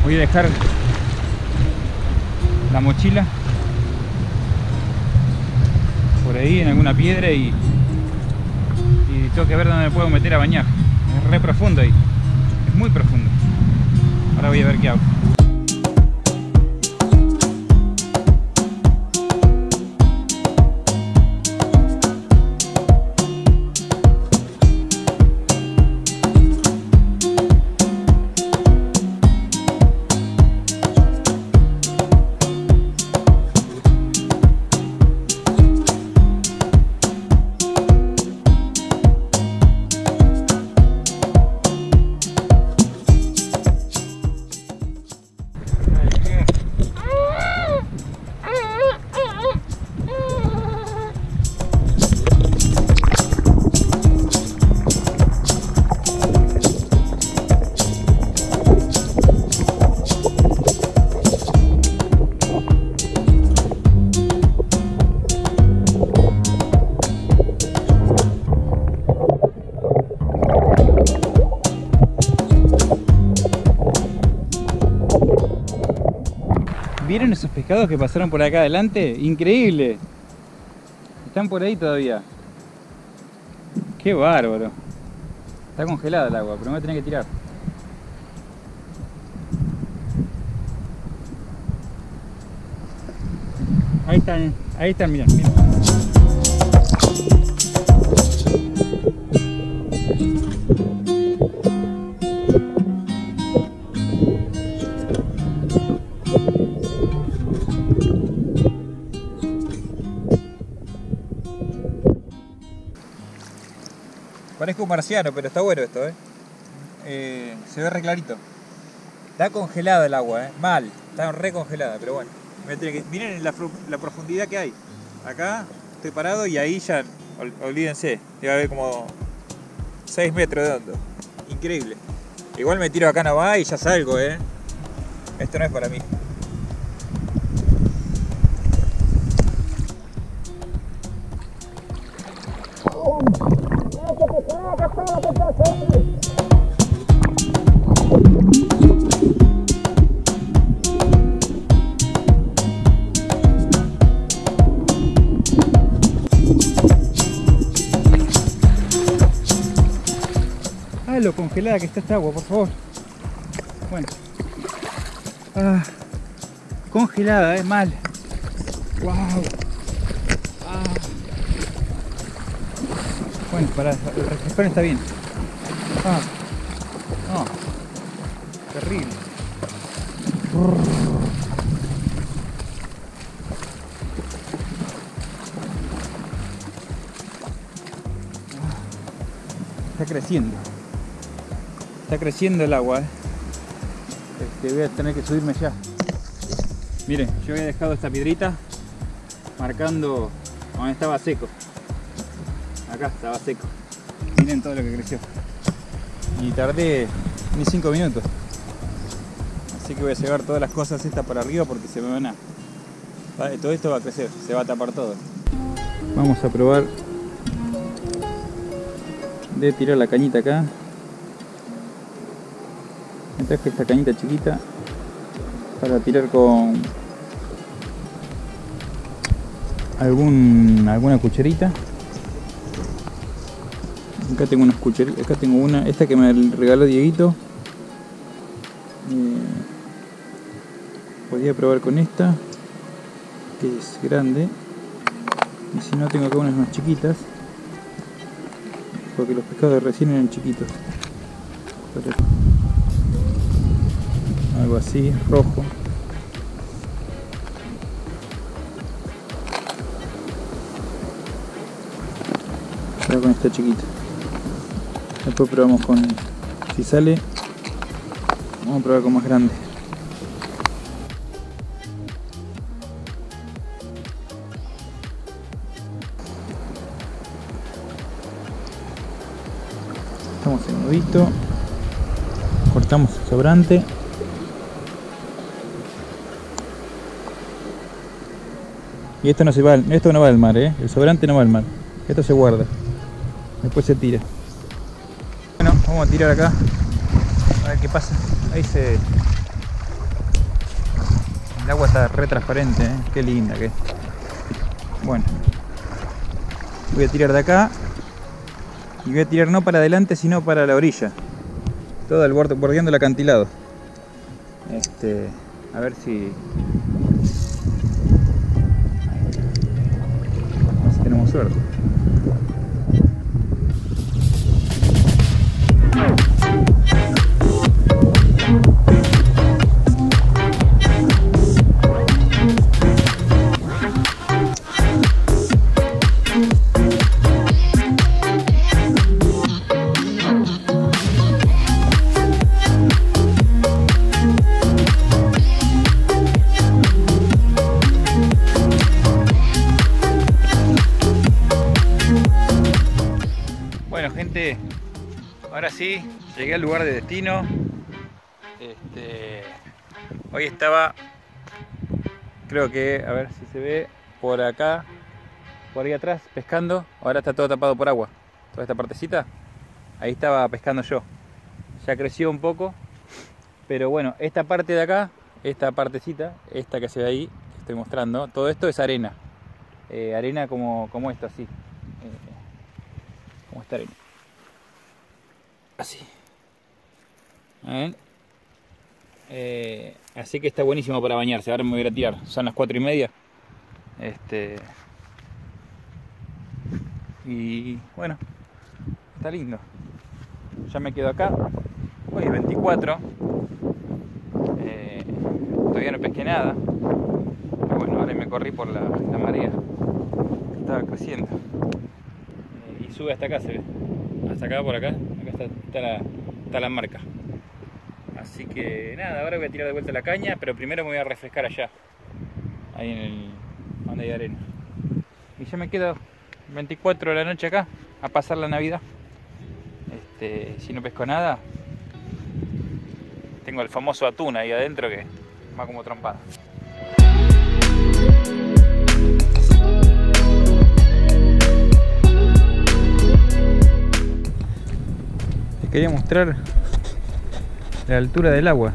Voy a dejar la mochila por ahí en alguna piedra y tengo que ver dónde me puedo meter a bañar. Es re profundo ahí, es muy profundo. Ahora voy a ver qué hago. ¿Vieron esos pescados que pasaron por acá adelante? ¡Increíble! Están por ahí todavía. ¡Qué bárbaro! Está congelada el agua, pero me voy a tener que tirar. Ahí están, miren, miren. Parezco un marciano, pero está bueno esto, se ve re clarito. Está congelada el agua, mal, está re congelada, pero bueno. Miren la profundidad que hay. Acá estoy parado y ahí ya, olvídense, debe haber como 6 metros de hondo. Increíble. Igual me tiro acá nomás y ya salgo, Esto no es para mí. Ah, lo congelada que está esta agua, por favor. Bueno. Congelada, mal. Wow. Bueno, para el refrescón está bien. No. Terrible. Está creciendo. Está creciendo el agua. Voy a tener que subirme ya. Miren, yo había dejado esta piedrita marcando donde estaba seco. Acá estaba seco. Miren todo lo que creció. Y tardé ni 5 minutos. Así que voy a llevar todas las cosas estas para arriba porque se me van a... Todo esto va a crecer, se va a tapar todo. Vamos a probar de tirar la cañita acá. Me traje esta cañita chiquita para tirar con alguna cucharita. Acá tengo unas cucharitas, acá tengo una, esta que me regaló Dieguito. Podría probar con esta, que es grande. Y si no, tengo acá unas más chiquitas, porque los pescados de recién eran chiquitos. Algo así, rojo. Ahora con esta chiquita. Después probamos con... Si sale, vamos a probar con más grande. Estamos en nudito. Cortamos el sobrante. Y esto no va al mar, el sobrante no va al mar. Esto se guarda. Después se tira. Bueno, vamos a tirar acá. A ver qué pasa. Ahí se El agua está re transparente, ¿eh? Qué linda que es. Bueno, voy a tirar de acá. Y voy a tirar no para adelante, sino para la orilla. Todo el borde, bordeando el acantilado. A ver si tenemos suerte. Bueno, gente, ahora sí, llegué al lugar de destino. Hoy estaba, creo que, a ver si se ve, por acá, por ahí atrás, pescando. Ahora está todo tapado por agua, toda esta partecita. Ahí estaba pescando yo. Ya creció un poco, pero bueno, esta parte de acá, esta partecita, esta que se ve ahí, que estoy mostrando, todo esto es arena. Arena como esto, así. Como esta arena. Así. Así que está buenísimo para bañarse. Ahora me voy a ir a tirar. Son las 4:30. Y bueno, está lindo. Ya me quedo acá. Hoy es 24. Todavía no pesqué nada. Pero bueno, ahora me corrí por la marea. Estaba creciendo. Y sube hasta acá, se ve. Hasta acá, por acá. Acá está la marca. Así que nada, ahora voy a tirar de vuelta la caña, pero primero me voy a refrescar allá. Ahí en el donde hay arena. Y ya me quedo 24 de la noche acá a pasar la Navidad. Si no pesco nada, tengo el famoso atún ahí adentro que va como trompada. Les quería mostrar la altura del agua.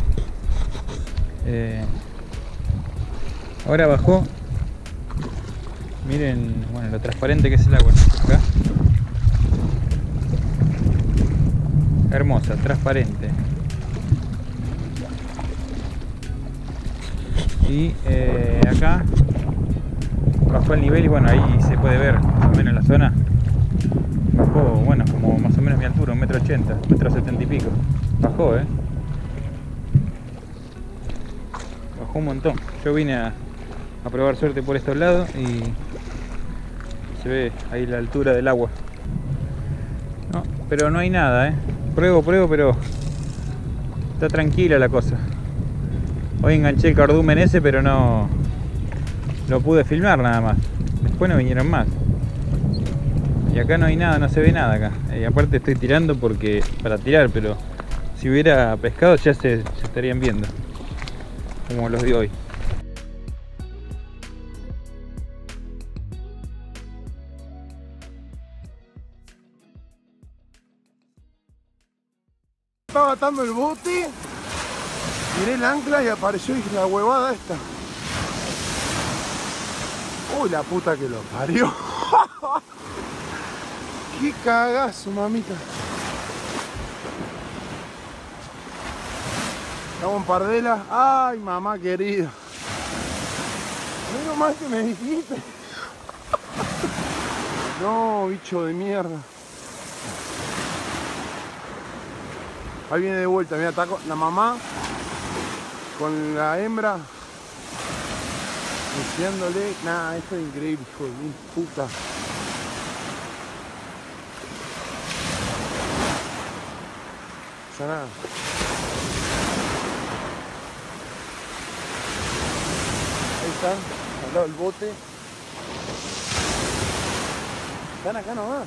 Ahora bajó. Miren, bueno, lo transparente que es el agua, ¿no? Acá. Hermosa, transparente. Y acá bajó el nivel y bueno, ahí se puede ver más o menos la zona. Bajó, bueno, como más o menos mi altura, 1,80 m, 1,70 m y pico. Bajó, bajó un montón. Yo vine a probar suerte por estos lados y se ve ahí la altura del agua. No, pero no hay nada, Pruebo, pero está tranquila la cosa. Hoy enganché el cardumen ese, pero no lo pude filmar nada más. Después no vinieron más. Y acá no hay nada, no se ve nada acá. Y aparte estoy tirando para tirar, pero si hubiera pescado ya se estarían viendo. Como los de hoy. Estaba atando el bote, tiré el ancla y apareció y dije, la huevada esta. Uy, la puta que lo parió. Qué cagazo, mamita. Estamos en Pardela. Ay, mamá querida. Menos mal que me dijiste. No, bicho de mierda. Ahí viene de vuelta, mira, está la mamá con la hembra diciéndole, nada, esto es increíble, hijo de mi puta. Nada. Ahí están, al lado del bote. Están acá nomás.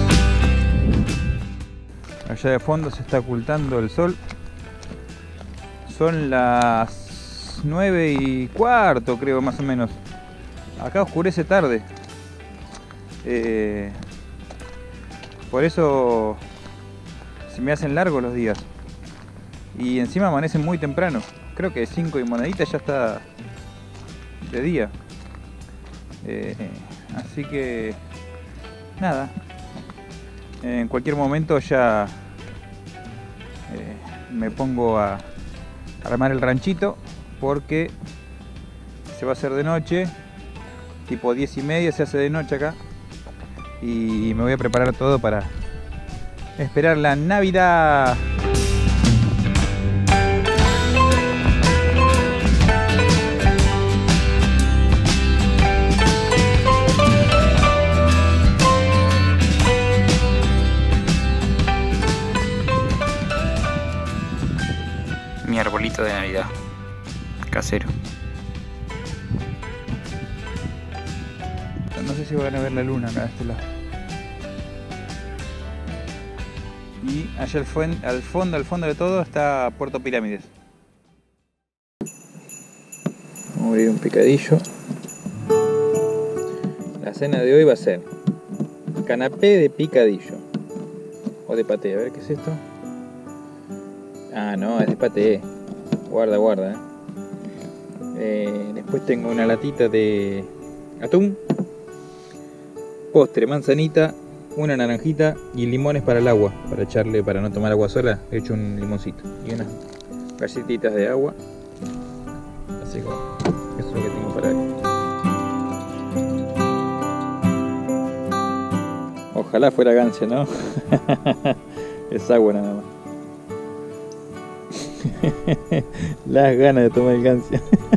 Allá de fondo se está ocultando el sol. Son las 9:15, creo, más o menos. Acá oscurece tarde. Por eso se me hacen largos los días. Y encima amanecen muy temprano. Creo que 5 y monedita ya está de día. Así que nada. En cualquier momento ya me pongo a armar el ranchito, porque se va a hacer de noche, tipo 10:30 se hace de noche acá, y me voy a preparar todo para esperar la Navidad. Mi arbolito de Navidad casero. No sé si van a ver la luna acá de este lado. Y allá al fondo de todo está Puerto Pirámides. Vamos a abrir un picadillo. La cena de hoy va a ser canapé de picadillo o de paté. A ver qué es esto. Ah, no, es de paté. Guarda. Después tengo una latita de atún, postre, manzanita, una naranjita y limones para el agua. Para echarle, para no tomar agua sola, he hecho un limoncito. Y unas galletitas de agua. Así que eso es lo que tengo para hoy. Ojalá fuera gancia, ¿no? Es agua nada más. Las ganas de tomar el gancia.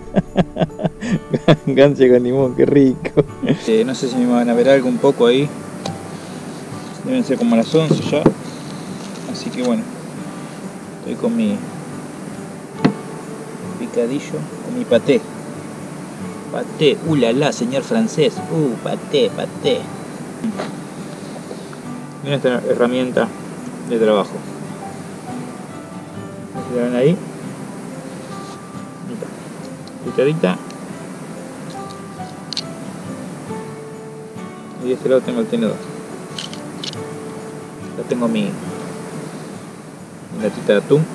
Gancia con limón, qué rico. No sé si me van a ver algo un poco ahí. Deben ser como las 11 ya. Así que bueno, estoy con mi picadillo, con mi paté. Paté, la, señor francés. Paté. Miren esta herramienta de trabajo. ¿Se ven ahí? Picadita. Y de este lado tengo el tenedor. Ya tengo mi latita de atún.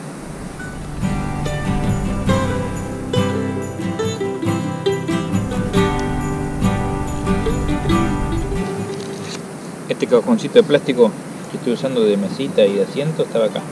Este cajoncito de plástico que estoy usando de mesita y de asiento estaba acá.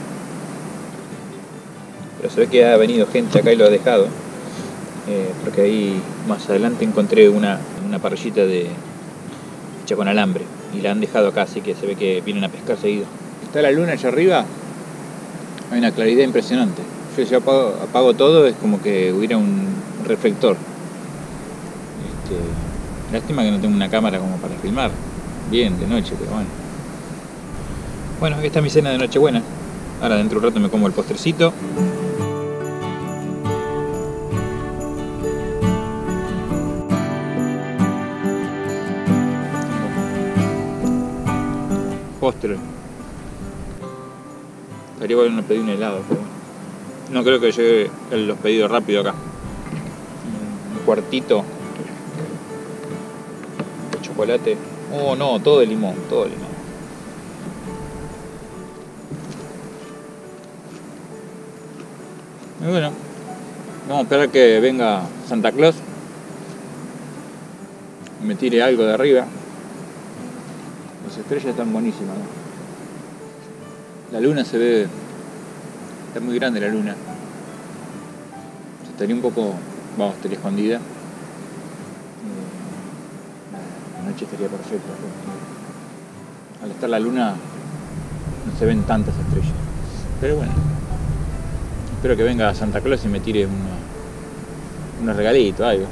Pero se ve que ha venido gente acá y lo ha dejado. Porque ahí más adelante encontré una parrillita hecha con alambre y la han dejado acá, así que se ve que vienen a pescar seguido. Está la luna allá arriba, hay una claridad impresionante. Yo si apago todo, es como que hubiera un reflector. Lástima que no tengo una cámara como para filmar bien de noche, pero bueno. Bueno, esta es mi cena de Nochebuena. Ahora dentro de un rato me como el postrecito. Postre. Estaría bueno no pedir un helado, pero bueno. No creo que llegue los pedidos rápido acá. Un cuartito de chocolate. Oh no, todo de limón, Y bueno, vamos a esperar que venga Santa Claus y me tire algo de arriba. Las estrellas están buenísimas, ¿no? La luna se ve, está muy grande la luna. Estaría un poco, estaría escondida. La noche estaría perfecta. Al estar la luna no se ven tantas estrellas. Pero bueno, espero que venga Santa Claus y me tire unos regalitos, algo.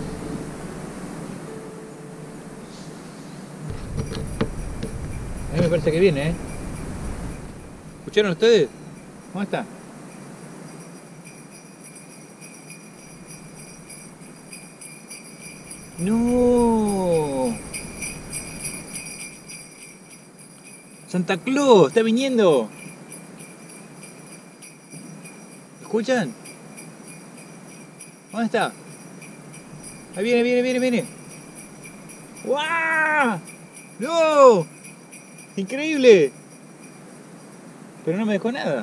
A mí me parece que viene, ¿eh? ¿Escucharon ustedes? ¿Cómo está? ¡No! ¡Santa Claus! ¡Está viniendo! ¿Escuchan? ¿Dónde está? Ahí viene. ¡Guau! ¡No! ¡Increíble! Pero no me dejó nada.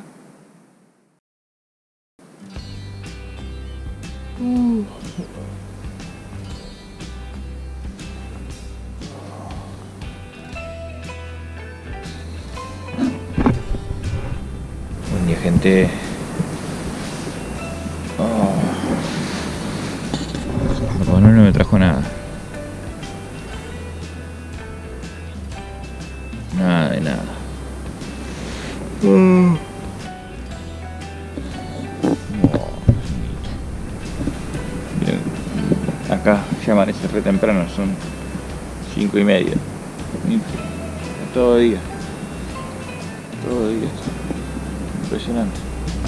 Buen día, gente. Papá Noel no me trajo nada. Nada de nada. Bien. Acá ya amanece re temprano, son 5:30. Todo día. Impresionante.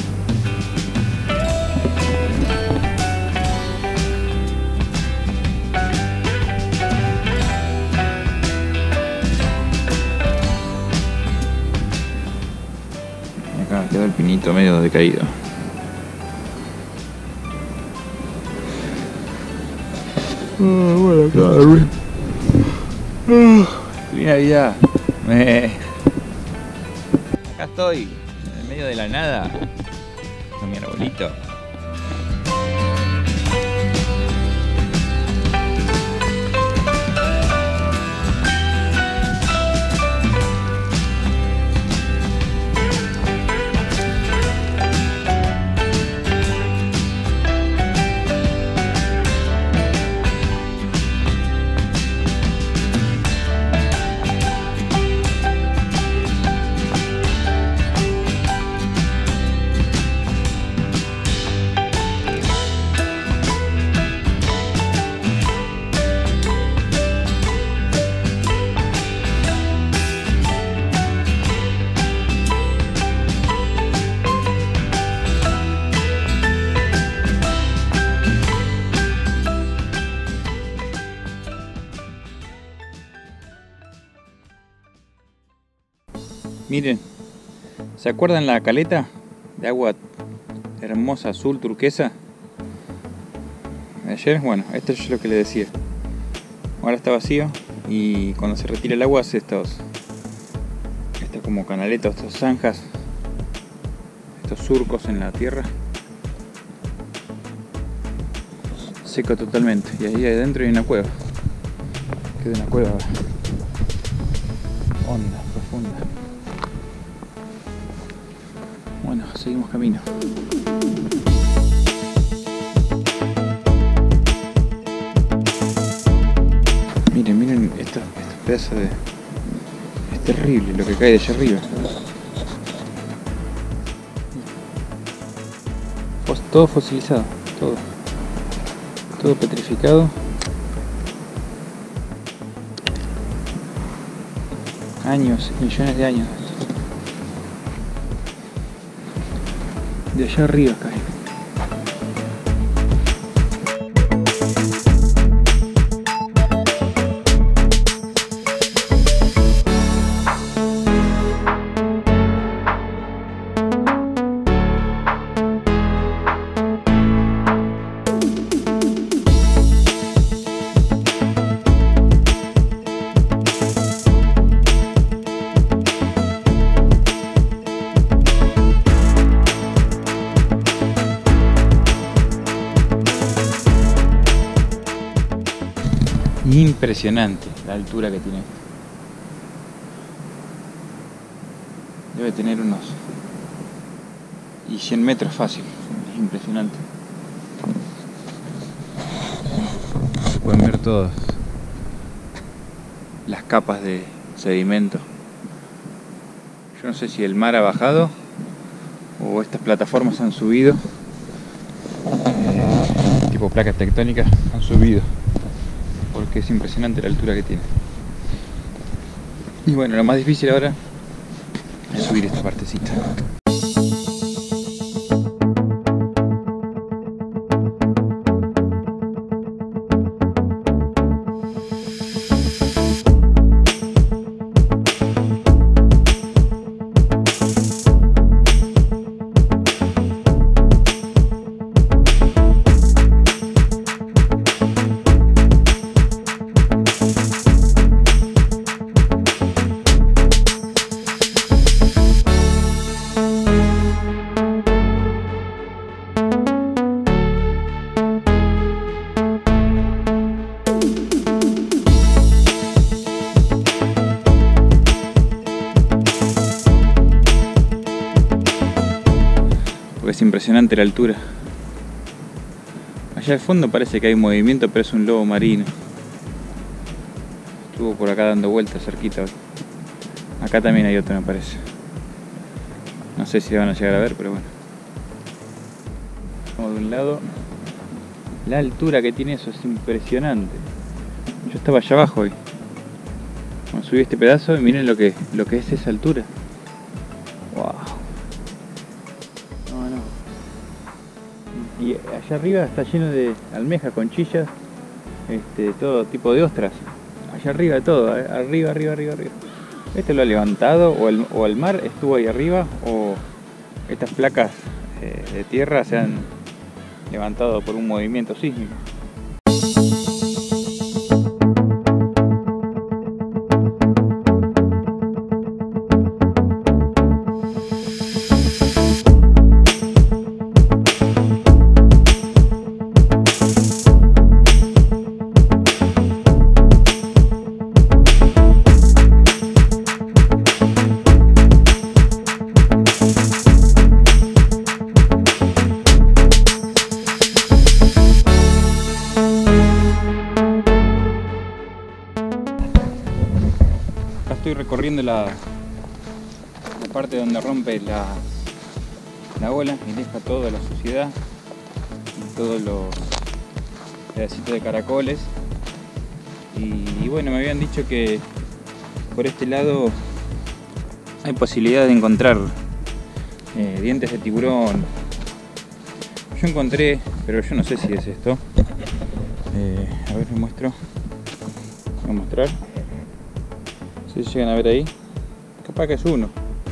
Acá quedó el pinito medio decaído. Bueno, acá feliz Navidad. Acá estoy, en el medio de la nada, con mi arbolito. Miren, ¿se acuerdan la caleta de agua hermosa, azul, turquesa? Ayer, bueno, esto es lo que les decía. Ahora está vacío y cuando se retira el agua hace estos como canaletas, estas zanjas, estos surcos en la tierra. Seco totalmente y ahí adentro hay una cueva. Queda una cueva honda, profunda. Bueno, seguimos camino. Miren estos pedazos de... Es terrible lo que cae de allá arriba. Todo fosilizado, todo petrificado. Años, millones de años. De allá arriba cae. Impresionante la altura que tiene. Debe tener unos 100 metros fácil. Es impresionante. Pueden ver todas las capas de sedimento. Yo no sé si el mar ha bajado o estas plataformas han subido. Tipo placas tectónicas han subido. Porque es impresionante la altura que tiene. Y bueno, lo más difícil ahora es subir esta partecita. porque es impresionante la altura. Allá al fondo parece que hay movimiento, pero es un lobo marino. Estuvo por acá dando vueltas cerquita. Acá también hay otro, me parece. No sé si le van a llegar a ver, pero bueno. Como de un lado, la altura que tiene eso es impresionante. Yo estaba allá abajo hoy. Cuando subí este pedazo y miren lo que es esa altura. Wow. No. Y allá arriba está lleno de almejas, conchillas, todo tipo de ostras. Allá arriba todo, arriba. Este lo ha levantado, o el mar estuvo ahí arriba, o estas placas de tierra se han levantado por un movimiento sísmico. Estoy recorriendo la parte donde rompe la ola y deja toda la suciedad y todos los pedacitos de caracoles. Y bueno, me habían dicho que por este lado hay posibilidad de encontrar dientes de tiburón. Yo encontré, pero yo no sé si es esto. A ver, me muestro. Voy a mostrar. Si llegan a ver ahí, capaz que es uno.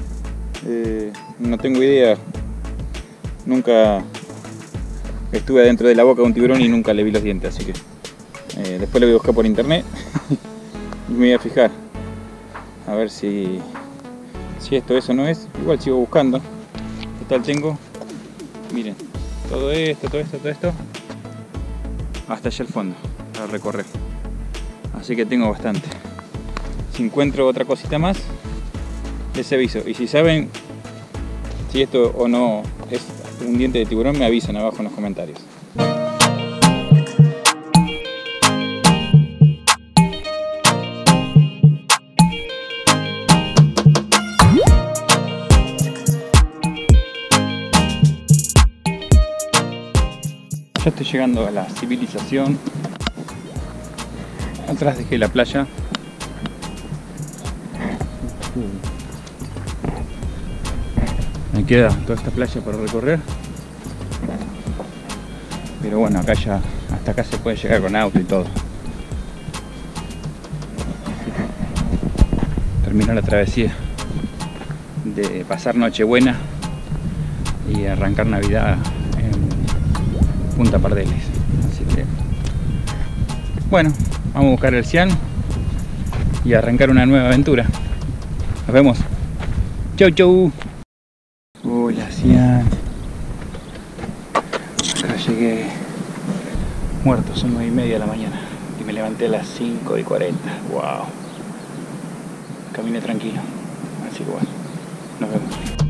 No tengo idea. Nunca estuve adentro de la boca de un tiburón y nunca le vi los dientes, así que después lo voy a buscar por internet y me voy a fijar a ver si esto es o no es. Igual sigo buscando. Total, tengo, miren, todo esto hasta allá al fondo para recorrer, así que tengo bastante. Si encuentro otra cosita más, les aviso. Y si saben si esto o no es un diente de tiburón, me avisan abajo en los comentarios. Ya estoy llegando a la civilización. Atrás dejé la playa. Me queda toda esta playa por recorrer, pero bueno, acá ya, hasta acá se puede llegar con auto y todo. Terminó la travesía de pasar Nochebuena y arrancar Navidad en Punta Pardeles. Así que bueno, vamos a buscar el cian y arrancar una nueva aventura. Nos vemos. Chau. Hola, cian. Acá llegué muerto, son 9:30 de la mañana y me levanté a las 5:40. Wow. Caminé tranquilo. Así que bueno, nos vemos.